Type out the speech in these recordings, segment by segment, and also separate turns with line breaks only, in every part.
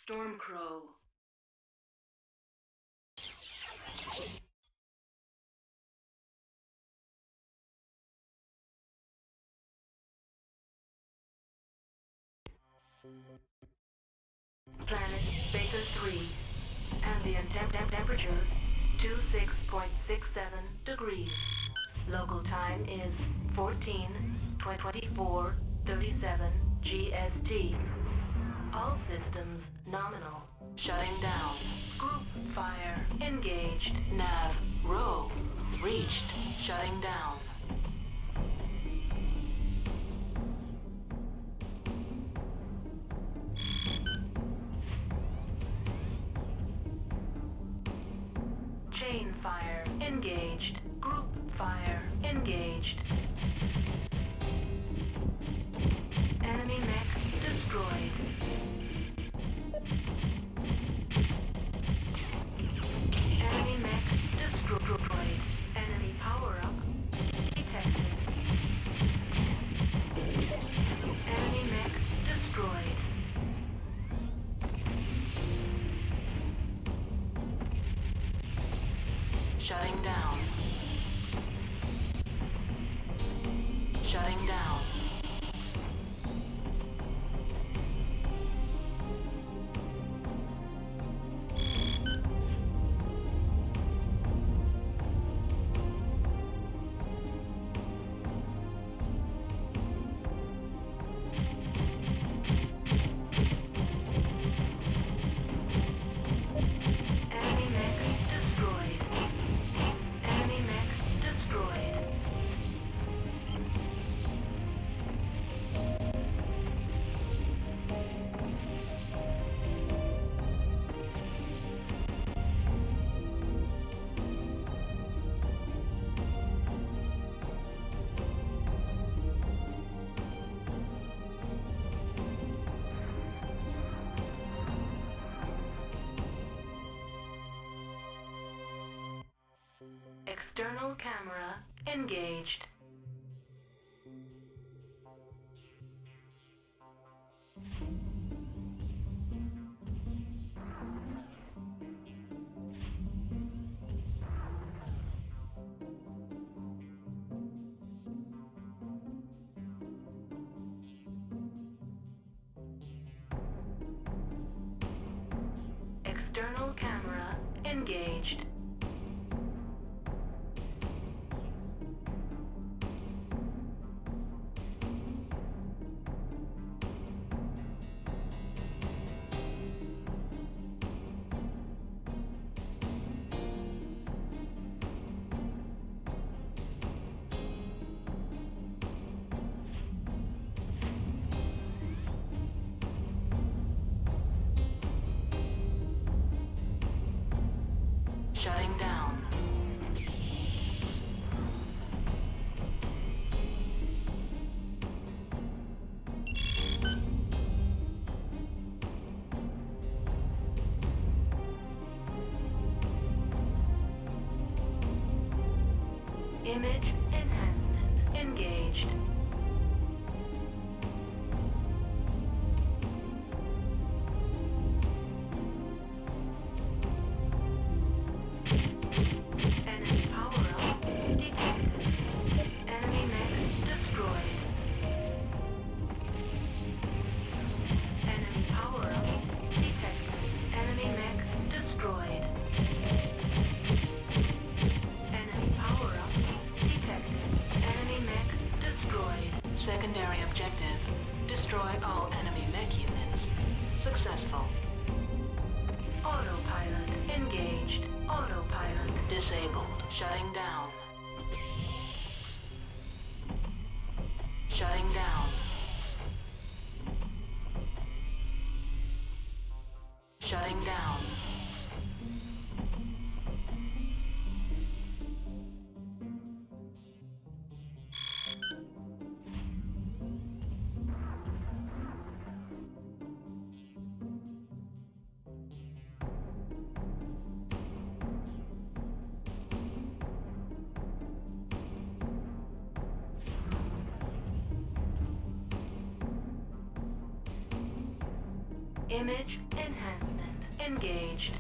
Stormcrow. Planet Baker 3. Ambient temperature 26.67 degrees. Local time is 14:24:37 GST. All systems nominal. Shutting down. Group fire engaged. Nav row reached. Shutting down. Chain fire engaged. Group fire engaged. Enemy mech destroyed. Enemy mech destroyed. Enemy power-up detected. Enemy mech destroyed. Shutting down. Shutting down. Enemy mech destroyed. Enemy mech destroyed. External camera engaged. External camera engaged. Shutting down. Image enhancement engaged. Enemy power-up detected. Enemy mech destroyed. Enemy power-up detected. Enemy mech destroyed. Enemy power-up detected. Enemy mech destroyed. Secondary objective. Destroy all enemy mech units. Successful. Autopilot engaged. Autopilot disabled. Shutting down. Shutting down. Shutting down. Image enhancement engaged.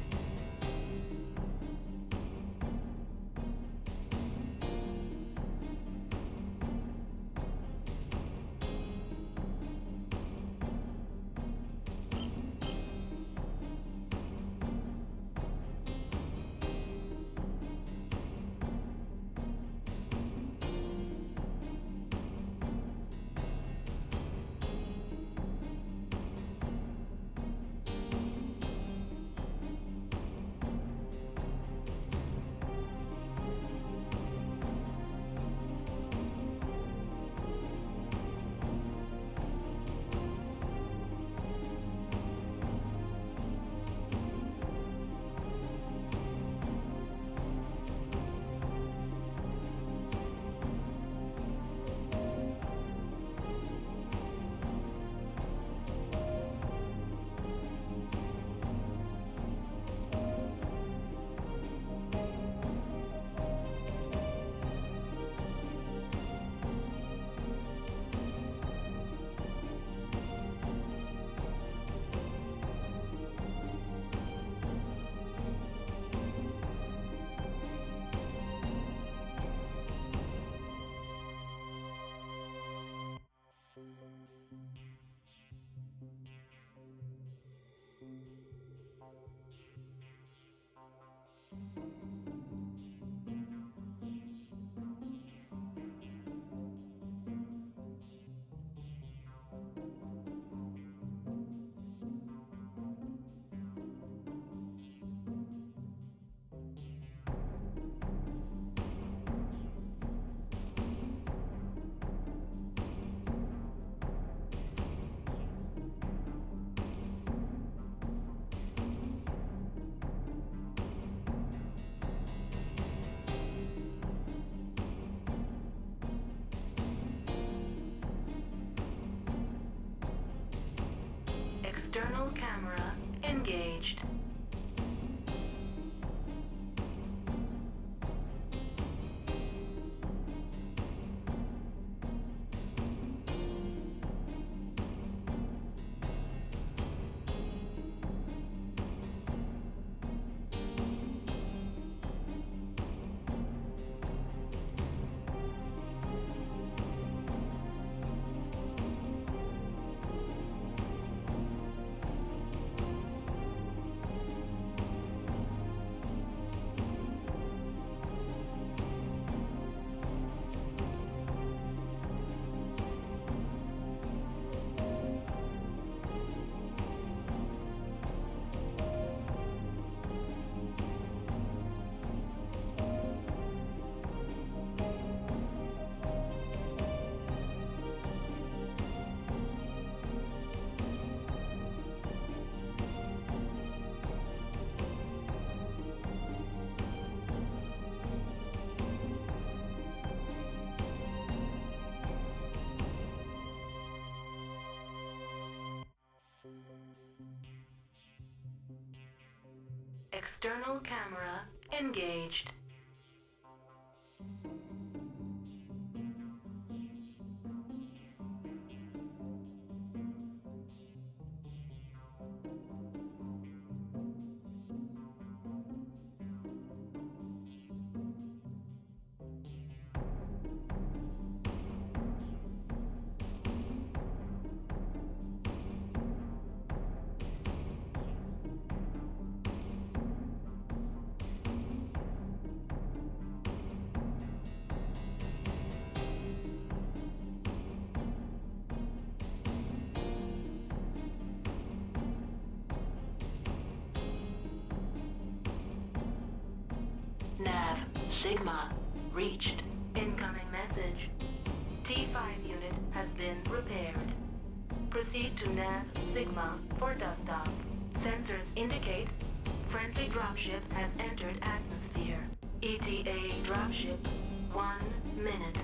External camera engaged. External camera engaged. Nav Sigma reached. Incoming message. T5 unit has been repaired. Proceed to Nav Sigma for dust off. Sensors indicate friendly dropship has entered atmosphere. ETA dropship 1 minute.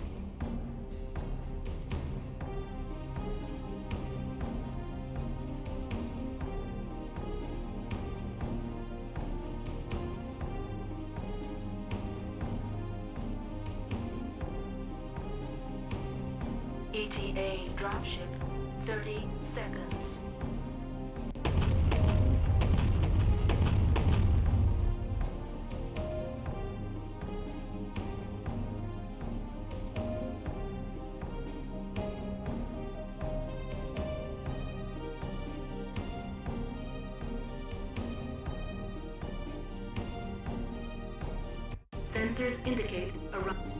ETA dropship 30 seconds. Sensors indicate a run.